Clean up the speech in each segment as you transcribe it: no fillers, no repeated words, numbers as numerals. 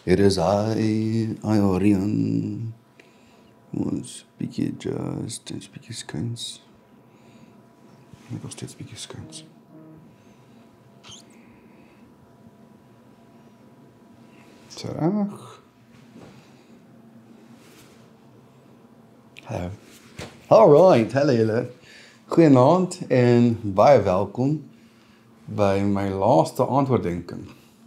It is I Orion. Ons bietjie just, ons bietjie skuins. Net nog steeds bietjie skuins. Terug. Hallo. Alright, hallo julle. Goeienaand en baie welkom by my laaste antwoorddenking.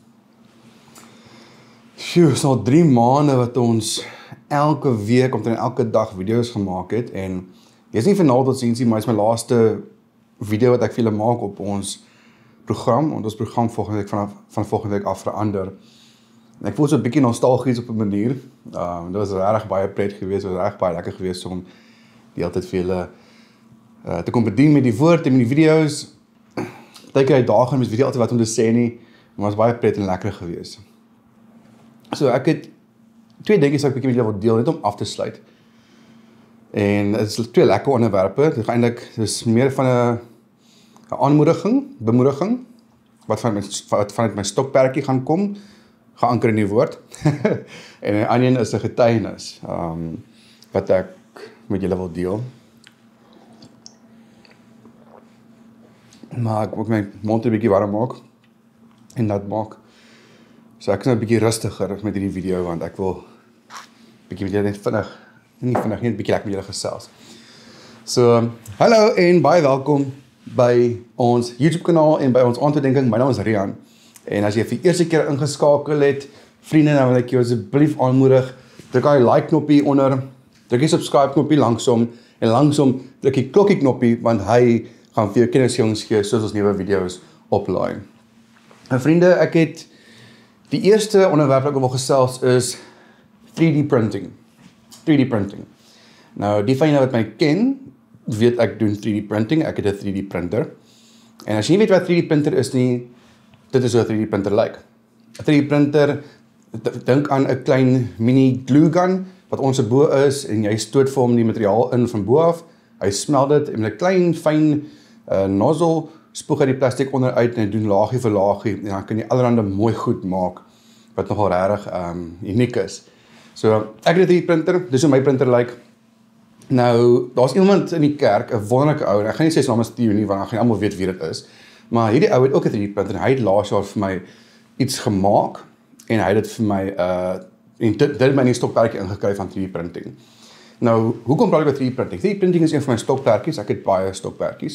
Sjoe, is al 3 maande wat ons elke week, omtrent elke dag video's gemaak het en jy is nie vanaand tot ziens nie, maar is my laaste video wat ek vir julle maak op ons program, want ons program volgende week van volgende week af verander. En ek voel so 'n bietjie nostalgies op 'n manier. Dit was regtig baie pret geweest, dit was regtig baie lekker geweest om die altyd vir julle te kom bedien met die woord en met die video's. Partykeer uitdagend, mens weet nie altyd wat om te sê nie, maar het was baie pret en lekker geweest. So ek het 2 dingetjies wat ek bietjie met julle wil deel, net om af te sluit. En dit is 2 lekker onderwerpe. Dit is meer van 'n bemoediging, wat vanuit my stokperdjie gaan kom, geanker in die woord. En 'n ander is 'n getuienis, wat ek met julle wil deel. Maar ek moet my mond 'n bietjie warm maak en dat maak. So ek is nou 'n bietjie rustiger met hierdie video, want ek wil bietjie met julle net net 'n bietjie lekker met julle gesels. So, hallo en baie welkom by ons YouTube kanaal en by ons antwoorddenking. My naam is Rian. En as jy vir die eerste keer ingeskakel het, vriende, dan wil ek jou asseblief aanmoedig, druk daai like knoppie onder, druk die subscribe knoppie langsom en langsom druk die klokkie knoppie, want hy gaan vir jou kennisgewings gee soos ons nuwe video's oplaai. En vriende, ek het die eerste onderwerp wat ek wil gesels is 3D printing. 3D printing. Nou, die van julle wat my ken, weet ek doen 3D printing, ek het 'n 3D printer. En as jy nie weet wat 3D printer is nie, dit is hoe 'n 3D printer lyk. 'n 3D printer, dink aan 'n klein mini glue gun, wat ons bo is, en jy stoot vir hom die materiaal in van bo af, hy smelt dit, en met 'n klein, fyn nozzle, spoeg hy die plastiek onderuit, en hy doen laagie vir laagie, en dan kan jy allerhande mooi goed maak, wat nogal regtig uniek is. So, ek het 'n 3D printer, dis hoe my printer lyk. Nou, daar's iemand in die kerk, 'n wonderlike ou, en ek gaan nie sê sy naam is Theo nie, want dan gaan almal weet wie dit is. Maar hierdie ou het ook 'n 3D printer, en hy het laas jaar vir my iets gemaak, en hy het dit vir my, en dit het my in die stokperdjie ingekry van 3D printing. Nou, hoekom praat ek oor 3D printing? 3D printing is een van my stokperdjies, ek het baie stokperdjies.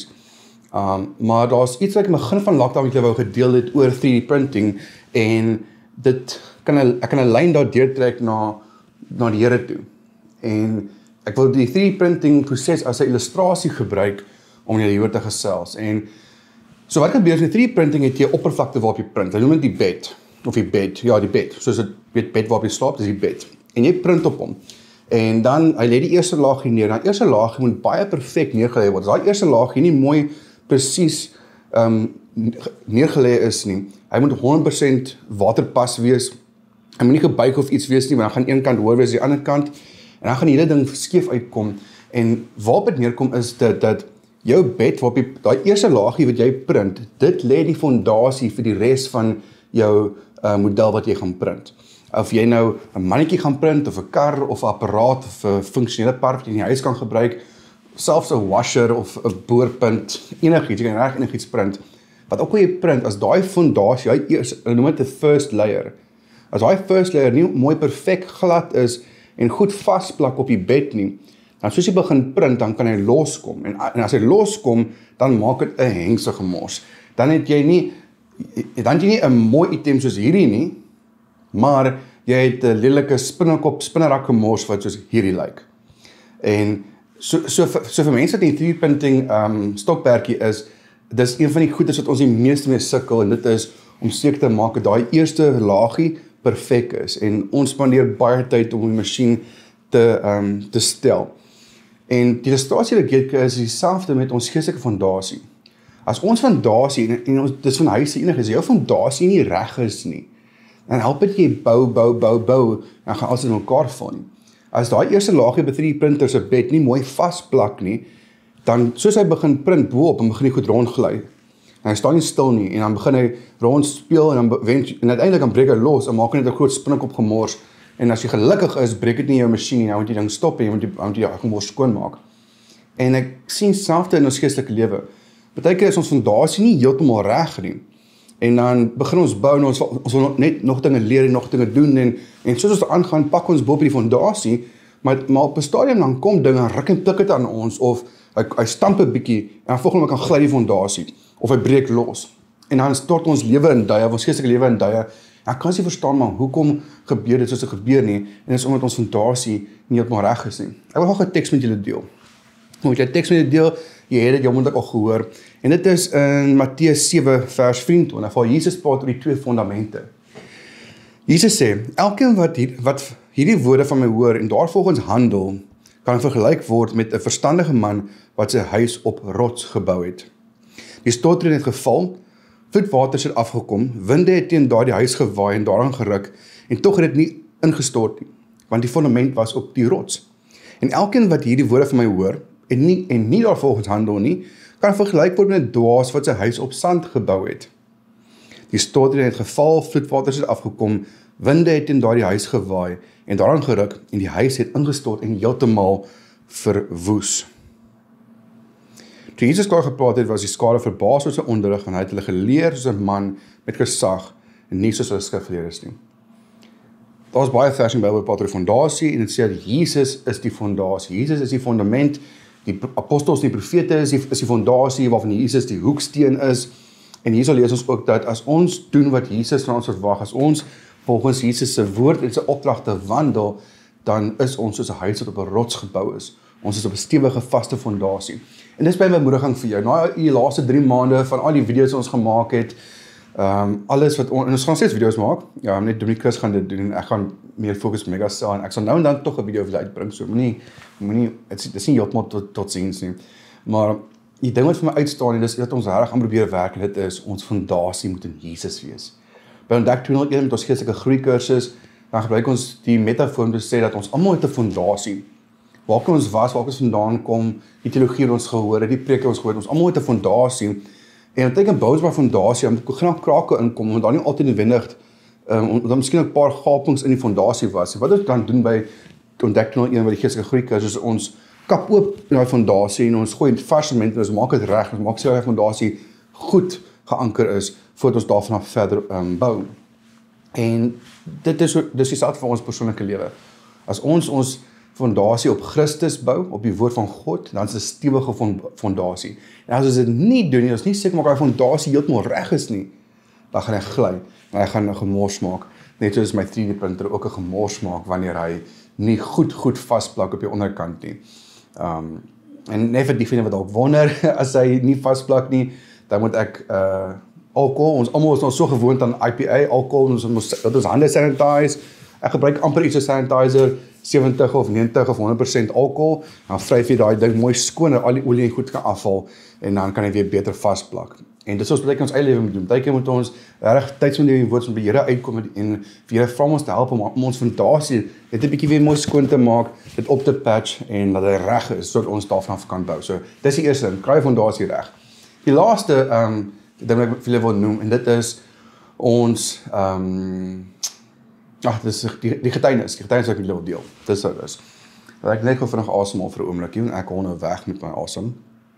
Maar daar's iets wat ek in die begin van lockdown met julle wou gedeel het oor 3D printing, en ek kan 'n lyn daar deurtrek na die Here toe. En ek wil die 3D printing proses as 'n illustrasie gebruik om julle hieroor te gesels. En so wat gebeur is met 3D printing het jy 'n oppervlakte waarop jy print. Hulle noem dit die bed, of die bed, soos dit bed waarop jy slaap, dis die bed. En jy print op hom. En dan, hy lê die eerste laagie neer. Die eerste laagie moet baie perfek neergelê word. As daai eerste laagie nie mooi presies neergelê is nie, hy moet 100% waterpas wees. Hy moet nie gebuig of iets wees nie, want dan gaan een kant hoor wees die ander kant, en dan gaan die hele ding skeef uitkom. En waarop dit neerkom is dat jou bed, waarop daai eerste laagie wat jy print, dit lê die fondasie vir die res van jou model wat jy gaan print. Of jy nou 'n mannetjie gaan print, of 'n kar, of 'n apparaat, of 'n funksionele part wat jy in die huis kan gebruik, selfs 'n washer, of 'n boorpunt, enigiets, jy kan reg enigiets print. Wat ook al jy print, as daai fondasie, hulle noem dit 'n first layer, as daai first layer nie mooi perfek glad is, en goed vasplak op die bed nie, dan soos jy begin print, dan kan hy loskom. En as hy loskom, dan maak dit 'n hengse gemors. Dan het jy nie 'n mooi item soos hierdie nie, maar jy het 'n lelike spinnerak gemors wat soos hierdie lyk. En so vir mense wat in 3D printing stokperdjie is, dis een van die goedes wat ons die meeste mee sukkel, en dit is om seker te maak dat daai eerste laagie perfek is. En ons spandeer baie tyd om die masjien te stel. En die illustrasie wat ek gee is dieselfde met ons geestelike fondasie. As ons fondasie, en ons, dis van huise enig, as jou fondasie nie reg is nie, dan help dit jy bou, en gaan alles in mekaar val nie. As daai eerste laagie by 3D printer se bed nie mooi vasplak nie, dan soos hy begin print boop, en begin hy goed rondglui. En hy staan nie stil nie en dan begin hy rond speel en en uiteindelik dan breek hy los en maak net 'n groot spinnekop gemors. En as jy gelukkig is, breek dit nie jou masjien nie. Nou moet jy ding stop en jy moet jy gemors skoonmaak. En ek sien selfde in ons geestelike lewe. Partykeer is ons fondasie nie heeltemal reg nie. En dan begin ons bou en ons wil net nog dinge leer en nog dinge doen en soos ons aangaan, pak ons bo op die fondasie, maar op 'n stadium dan kom dinge en ruk en pluk dit aan ons of hy stamp 'n bietjie en dan volgende kan glad die fondasie of hy breek los. En dan stort ons lewe in duie, ons geestelike lewe in duie. Ek kan nie verstaan maar hoekom gebeur dit soos dit gebeur nie en dit is omdat ons fondasie nie heeltemal reg is nie. Ek wil gou 'n teks met julle deel. Moet jy 'n teks met julle deel? Jy het dit moontlik al gehoor. En dit is in Matteus 7 vers 24, waar Jesus praat oor die twee fondamente. Jesus sê, elkeen wat hierdie woorde van my hoor en daarvolgens handel, kan vergelyk word met 'n verstandige man wat sy huis op rots gebou het. Die stortreën het geval, vloedwaters het afgekom, winde het teen daardie huis gewaai en daaraan geruk, en tog het dit nie ingestort nie, want die fondament was op die rots. En elkeen wat hierdie woorde van my hoor, en nie daarvolgens handel nie, kan vergelyk word met 'n dwaas wat sy huis op sand gebou het. Die stortreën het geval, vloedwaters het afgekom, winde het in daardie huis gewaai en daaraan geruk en die huis het ingestort en heeltemal verwoes. Toe Jesus klaar gepraat het, was die skare verbaas oor sy onderrig en hy het hulle geleer soos 'n man met gesag en nie soos 'n skrifgeleerdes nie. Daar's baie verse in die Bybel wat praat oor fondasie en dit sê dat Jesus is die fondasie. Jesus is die fondament. Die apostels en die profete is die fondasie waarvan Jesus die hoeksteen is. En hierso lees ons ook dat as ons doen wat Jesus van ons verwag, as ons volgens Jesus se woord en sy opdragte wandel, dan is ons soos 'n huis wat op 'n rots gebou is. Ons is op 'n stewige, vaste fondasie. En dis my bemoediging vir jou. Na die laaste 3 maande van al die video's wat ons gemaak het, alles wat en ons gaan steeds video's maak. Ja, net Dominikus gaan dit doen en ek gaan meer fokus op Megastar en ek sal nou en dan tog 'n video vir julle uitbring. So moenie dit is nie heeltemal tot ziens nie. Maar die ding wat vir my uitstaan en dis dat ons reg aan probeer werk en dit is ons fondasie moet in Jesus wees. By Ontdek 201 met ons geestelike groei kursus, dan gebruik ons die metafoor om te sê dat ons almal het 'n fondasie. Waar kan ons was, waar kan ons vandaan kom, die teologie wat ons gehoor het, die preke wat ons gehoor het, ons almal het 'n fondasie. En beteken bou ons maar fondasie, dan kan krake inkom, want daar nie altyd noodwendig dan miskien 'n paar gapings in die fondasie was. Wat ons dan doen by Ontdek 201 by die geestelike groei kursus, is ons kap oop daai fondasie en ons gooi vars sement en ons maak dit reg, ons maak seker die fondasie goed geanker is voordat ons daarvan verder bou. En dis dieselfde vir ons persoonlike lewe. As ons fondasie op Christus bou, op die woord van God, dan is dit 'n stewige fondasie. En as ons dit nie doen nie, ons nie seker maak dat die fondasie heeltemal reg is nie, dan gaan hy gly en hy gaan 'n gemors maak. Net soos my 3D printer ook 'n gemors maak wanneer hy nie goed vasplak op die onderkant nie. En net vir diegene wat dalk wonder, as hy nie vasplak nie, dan moet ek alcohol, ons almal is nou so gewoond aan IPA, alcohol, ons hande sanitize. Ek gebruik amper iets so sanitizer, 70 of 90 of 100% alcohol, dan vryf jy daai ding mooi skoon en al die olie en goed kan afval en dan kan hy weer beter vasplak. En dit is ons baie ons eie lewe moet doen. Baie keer moet ons reg tyd met die woord van die Here uitkom en vir Here vra ons te help om ons fondasie net 'n bietjie weer mooi skoon te maak, dit op te patch en dat hy reg is sodat ons daarvan af kan bou. So dis die eerste ding, kry die fondasie reg. Die laaste ding wat ek vir julle wil noem en dit is ons dis die getuienis wat ek met julle wil deel. Dis wat is. Ek net gou vinnig asemhaal vir 'n oombliekie en ek hou nou weg met my asem.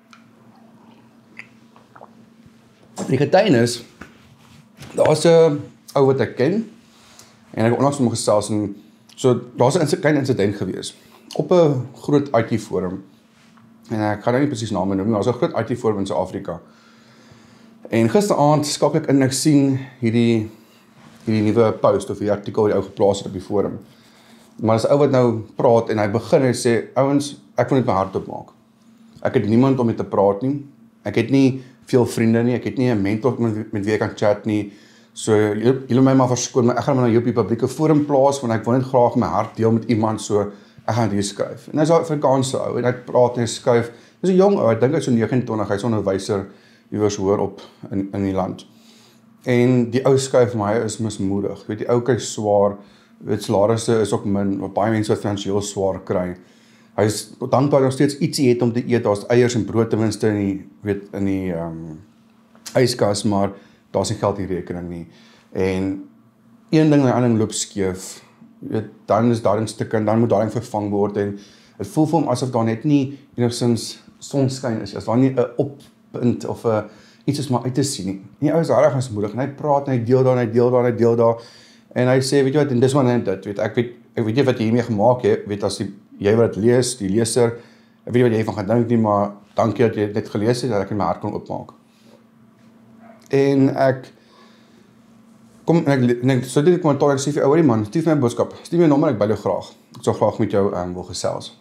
Die getuienis, daar's 'n ou wat ek ken en ek het onlangs met hom gesels en so daar's 'n klein insident gewees op 'n groot IT forum. En ek gaan nou nie presies name noem nie, maar daar's 'n groot IT forum in Suid-Afrika. En gisteraand skakel ek in en ek sien hierdie nuwe post of die artikel wat die ou geplaas het op die forum. Maar as 'n ou wat nou praat en hy begin en sê, ouens, ek wil net my hart oopmaak. Ek het niemand om mee te praat nie. Ek het nie veel vriende nie. Ek het nie 'n mentor met wie ek kan chat nie. So julle my maar verskoon, maar ek gaan my nou hier op die publieke forum plaas want ek wil net graag my hart deel met iemand, so ek gaan dit hier skryf. En hy is 'n Afrikaanse ou en hy praat en skryf. Dis 'n jong ou, ek dink hy's so 29, hy's 'n onderwyser iewers hoër op in die land. En die ou skryf vir my, hy is mismoedig. Weet die ou kry swaar, weet salarisse is ook min, wat baie mense wat finansiëel swaar kry. Hy is dankbaar nog steeds ietsie het om te eet, daar's eiers en brood ten minste in die yskas, maar daar's nie geld in die rekening nie. En een ding na 'n ander loop skeef. Dan is daardie stuk en dan moet daardie vervang word en dit voel vir hom asof daar net nie enigstens sonskyn is, as daar nie 'n oppunt of 'n iets is maar uit te sien nie. Die ou is regtig aanspoedig en hy praat en hy deel daar en hy deel daar en hy deel daar en hy sê weet jy wat en dis maar net dit, weet ek weet nie wat jy hiermee gemaak het, weet as jy wat dit lees, die leser, ek weet nie wat jy van gaan dink nie, maar dankie dat jy dit gelees het dat ek my hart kon oopmaak. En ek so dit kommentaar, ek sê vir ouerie man, stuur my 'n boodskap, stuur my nommer, ek bel jou graag. Ek sal graag met jou wil gesels.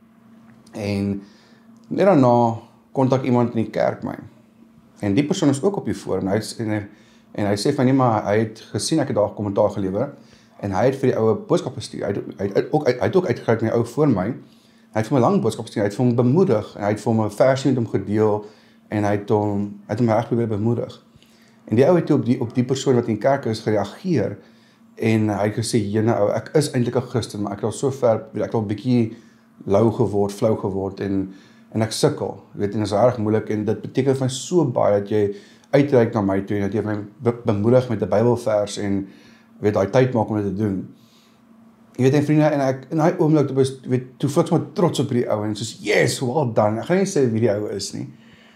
En net daarna kontak iemand in die kerk my. En die persoon is ook op die forum en hy sê van nee, maar hy het gesien ek het daar kommentaar gelewer en hy het vir die oue boodskap gestuur. Hy het ook uitgekyk na die ou voor my. Hy het vir my lang boodskap gestuur, hy het vir hom bemoedig en hy het vir hom 'n versie met hom gedeel en hy het hom reg probeer bemoedig. En die ou het op die persoon wat in die kerk is gereageer en hy het gesê, jene ou, ek is eintlik 'n Christen, maar ek het al so ver, ek het al 'n bietjie flou geword en ek sukkel, weet, en dit is reg moeilik en dit beteken vir my so baie dat jy uitreik na my toe en dat jy my bemoedig met 'n Bybelvers en weet daai tyd maak om dit te doen. Jy weet en vriende en ek in daai oomblik toe voel ek sommer trots op hierdie ou en soos yes, well done. Ek gaan nie sê wie die ou is nie.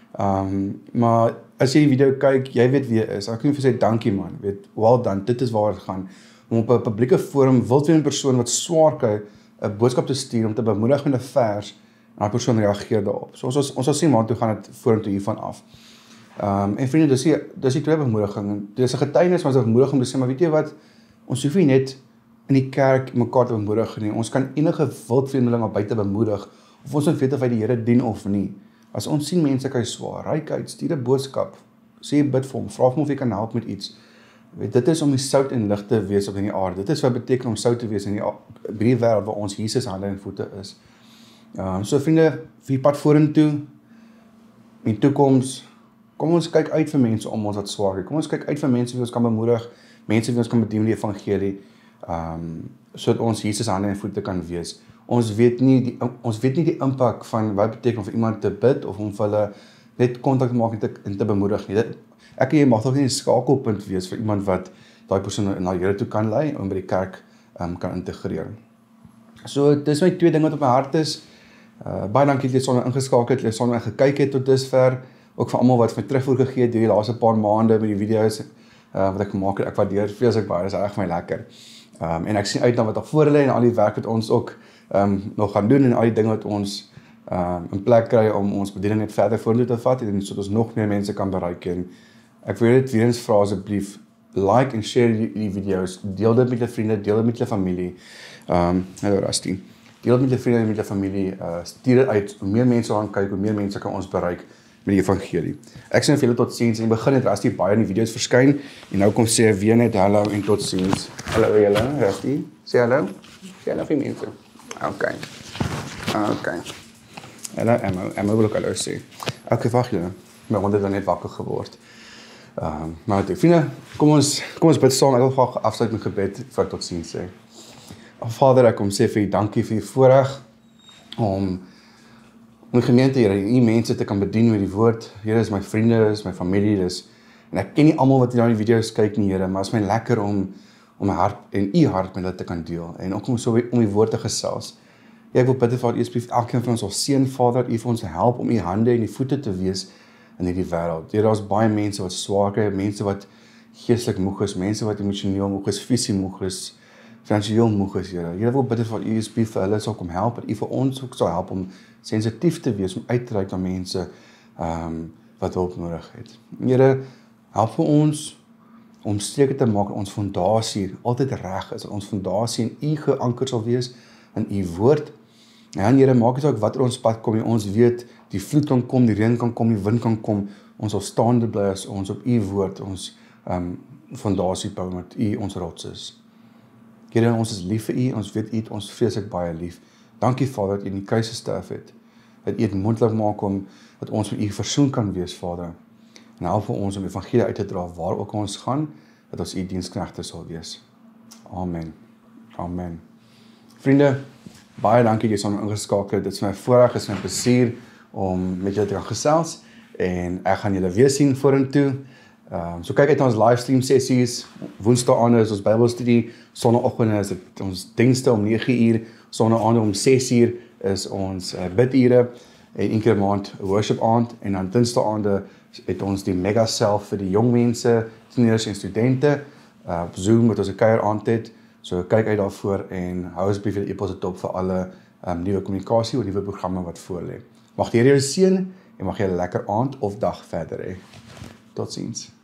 Maar as jy die video kyk, jy weet wie hy is. Ek kan vir sê dankie man, weet, well done. Dit is waar dit gaan. Om op 'n publieke forum wildwee 'n persoon wat swaar kry 'n boodskap te stuur om te bemoedig met 'n vers en daai persoon reageer daarop. So ons sal sien maar toe gaan dit vorentoe hiervan af. En vriende, dis die tweede bemoediging. Dis 'n getuienis, maar 'n bemoediging om te sê maar weet jy wat, ons hoef nie net in die kerk mekaar te bemoedig nie. Ons kan enige wildvreemdeling op buite bemoedig of ons moet weet of hy die Here dien of nie. As ons sien mense kry swaar, reik uit, stuur 'n boodskap, sê bid vir hom, vra hom of hy kan help met iets. Weet, dit is om die sout en lig te wees op die aarde. Dit is wat beteken om sout te wees in die wêreld waar ons Jesus hande en voete is. So vriende, vir die pad vorentoe, in die toekoms, kom ons kyk uit vir mense om ons wat swaar kry. Kom ons kyk uit vir mense wie ons kan bemoedig, mense wie ons kan bedien met die evangelie, sodat ons Jesus hande en voete kan wees. Ons weet nie die impak van wat beteken om vir iemand te bid of om vir hulle net kontak te maak en te bemoedig nie. Ek en jy mag toch nie 'n skakelpunt wees vir iemand wat daai persoon na die Here toe kan lei en by die kerk kan integreer. So dis my twee dinge wat op my hart is. Baie dankie dat jy sonder ingeskakel het, jy sonder gekyk het tot dusver. Ook vir almal wat vir my terugvoer gegee het hierdie laaste paar maande met die video's wat ek gemaak het. Ek waardeer vreeslik baie, dis reg my lekker. En ek sien uit na wat daar voor lê en al die werk wat ons ook nog gaan doen en al die dinge wat ons in plek kry om ons bediening net verder vorentoe te vat en sodat ons nog meer mense kan bereik. En ek wil dit weer eens vra asseblief, like en share die video's, deel dit met jou vriende, deel dit met jou familie. Hallo Rusty. Deel dit met jou vriende en met jou familie, stuur dit uit, hoe meer mense gaan kyk, hoe meer mense kan ons bereik met die evangelie. Ek sê vir julle totsiens en begin het Rusty baie in die video's verskyn en nou kom sê weer net hallo en totsiens. Hallo julle, Rusty. Sê hallo. Sê hallo vir mense. Okay. Hallo Emma wil ook hallo sê. Okay, wag julle. My hond het dan net wakker geword. Maar toe, vriende, kom ons bid saam. Ek wil graag afsluit met gebed vir totsiens sê. Vader, ek kom sê vir u dankie vir u voorreg om die gemeente, Here, u mense te kan bedien met die woord. Here, is my vriende, is my familie, en ek ken nie almal wat na die video's kyk nie, Here, maar is my lekker om my hart en u hart met hulle te kan deel en ook om die woord te gesels. Ja, ek wil bid vir asseblief elkeen van ons sal seën, Vader, dat u vir ons help om u hande en die voete te wees in hierdie wêreld. Here, daar's baie mense wat swaar kry, mense wat geestelik moeg is, mense wat emosioneel moeg is, fisies moeg is, finansiëel moeg is, Here. Here, wil bid vir u asseblief vir hulle sal kom help, dat u vir ons ook sal help om sensitief te wees, om uit te reik na mense wat hulp nodig het. Here, help vir ons om streke te maak dat ons fondasie altyd reg is, dat ons fondasie in u geanker sal wees, in u woord. En Here, maak dit ook wat ons pad kom, ons weet, die vloed kan kom, die reën kan kom, die wind kan kom, ons sal staande bly as ons op u woord, ons fondasie bou met u ons rots is. Here, ons is lief vir u, ons weet u het ons vreeslik baie lief. Dankie Vader, dat u in die kruis gesterf het, dat u het moontlik maak om, dat ons met u versoen kan wees, Vader. En help vir ons om die evangelie uit te dra, waar ook ons gaan, dat ons u diensknegte sal wees. Amen. Amen. Vriende, baie dankie dat jy saam ingeskakel het. Dit is my voorreg, is my plesier om met julle te kan gesels. en ek gaan julle weer sien vorentoe. So kyk uit na ons livestream sessies. Woensdae is ons Bybelstudie, sonnaandoggende is dit ons dienste om 9:00, sonnaande om 6:00 is ons bidure en een keer 'n maand worship aand en dan dinsdaande het ons die mega self vir die jong mense, tieners en studente op Zoom wat ons 'n kuier aand het. So kyk uit daarvoor en hou asseblief julle e-posse dop vir alle nuwe kommunikasie oor nuwe programme wat voorlê. Mag die Here jou seën en mag jy 'n lekker aand of dag verder hê. Totsiens.